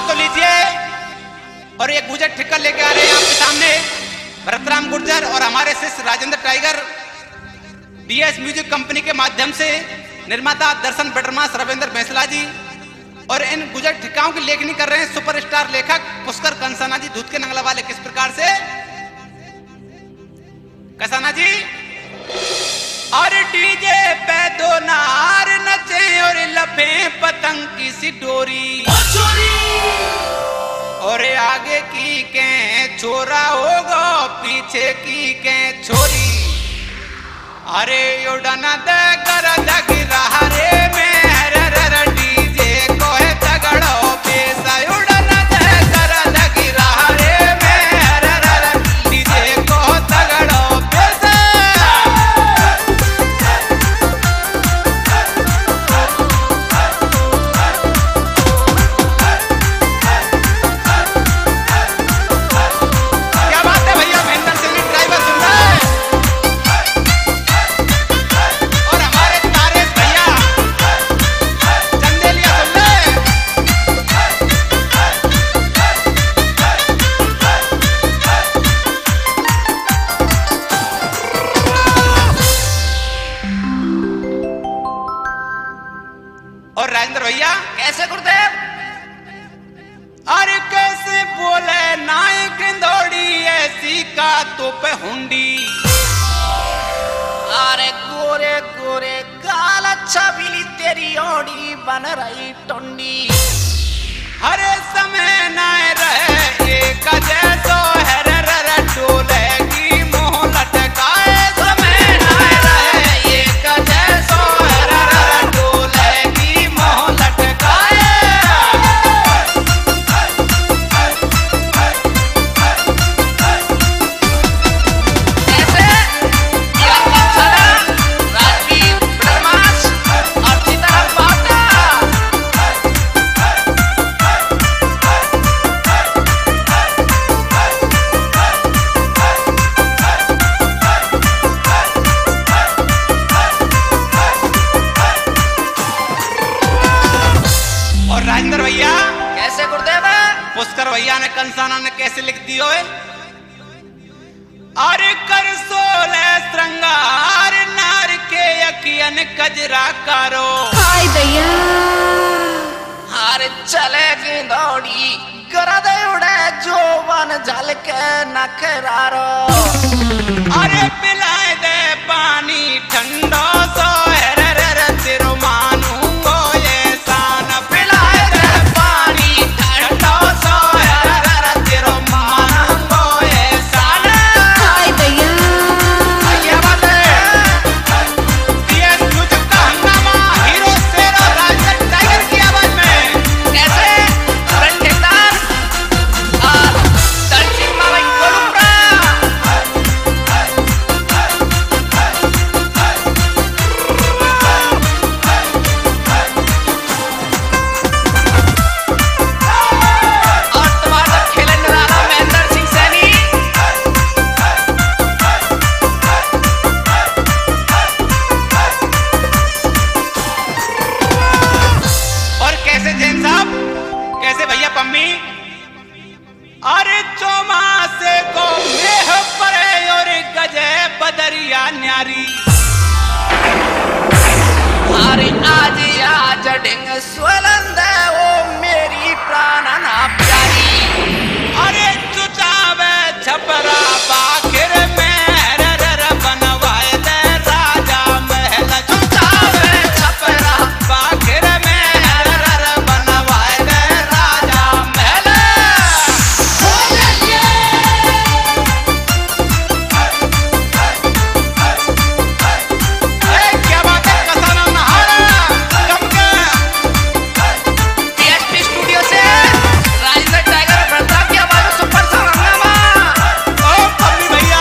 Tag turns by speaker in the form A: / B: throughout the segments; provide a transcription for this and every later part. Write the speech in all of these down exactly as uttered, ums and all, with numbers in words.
A: तो लीजिए। और एक गुजर ठिक्कर लेके आ रहे हैं आपके सामने भरतराम गुर्जर और हमारे शिष्य Rajendra Tiger DS music company के माध्यम से निर्माता दर्शन बटरमास रविंद्र बैंसला जी। और इन गुजर ठिक्काओं की लेखनी कर रहे हैं सुपरस्टार लेखक पुष्कर कंसाना जी धूत के नंगला वाले। किस प्रकार से कंसाना जी? और डीजे पे दो नार नचे और लपे पतंग की सी डोरी, और आगे की के छोरा होगा पीछे की के छोरी। अरे उड़ना दे कर दगिरा रे में हर डीजे को है तगड़ो पैसा। उड़ना दे कर दगिरा रे में हर डीजे को तगड़ो पैसा। क्या बात है भैया, महेंद्र सिंह ड्राइवर सुन रहा है और हमारे तारेश भैया चंदेलिया सुन रहे हैं। और राजेंद्र भैया कैसे गुरुदेव? अरे कैसे बोले नायक दौड़ी ऐसी का तो पे हुंडी।
B: अरे गोरे गोरे गाल छबीली तेरी ओड़ी बन रही टुंडी।
A: हरे समय न रहे एक जैसो है रे रे रे डोले की मोह लटकाए। समय न रहे एक जैसो है रे रे रे डोले की मोह लटकाए।
B: ऐसे या कंसना राजवीर ब्रह्मास अच्छी तरह बाटा।
A: और राजेंद्र भैया
B: कैसे गुरुदेव?
A: पुष्कर भैया ने कंसाना ने कैसे लिख दियो है? अरे कर सोले श्रृंगार नार के यकियन कजरा करो।
C: हाय दैया,
B: अरे चलेगी दौड़ी गरद उड़े जोवन झल के नखरारो।
A: अरे पिलाए दे पानी ठंडो सो है रे रे रे तेरो मानूंगो ये सान। पिलाए दे पानी ठंडो सो है रे रे रे तेरो मानूंगो ये सान।
C: हाय दैया,
A: क्या बात है? डीएस म्यूजिक का हंगामा हीरो शेर और राजेंद्र टाइगर की आवाज में।
B: कैसे रंगदार और दर्शन माला कोलुप्रा। और तुम्हारा खेलने वाला महेंद्र सिंह सैनी।
A: और कैसे जैन साहब, कैसे भैया पम्मी? अरे चौमासे को मेह परे और गजे बदरिया न्यारी।
B: अरे आज आज डिंग स्वलंद ओ मेरी प्राणना प्यारी।
A: अरे चुचावे छपरा बाखिर में रे रे रे बनवाए दे राजा महल। चुचावे छपरा बाखिर में रे रे रे बनवाए दे राजा महल। ए, क्या बात है? कसाना नहारा कम के।
B: टीएसपी स्टूडियो से राजेंद्र टाइगर प्रताप की आवाज में सुपर सा हंगामा।
A: ओ पम्मी भैया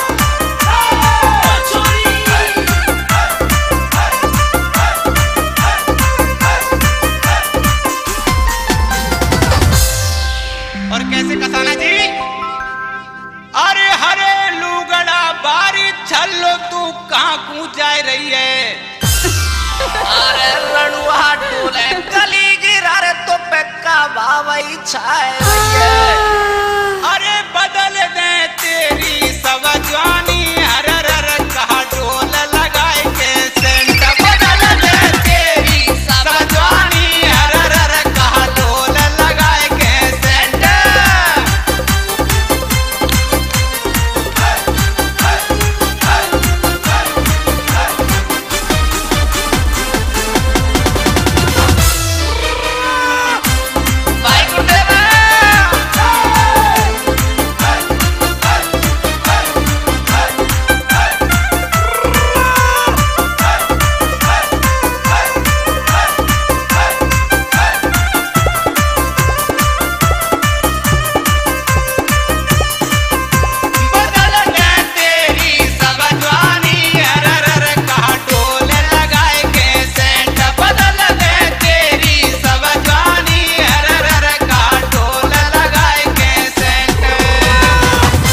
A: और कैसे कसाना जी? अरे हरे लुगड़ा बारी छल्लो तू कहाँ कूद जा रही है?
B: अरे रणुआ डोले गली गिरा रे तो पे का भाव छाई छाई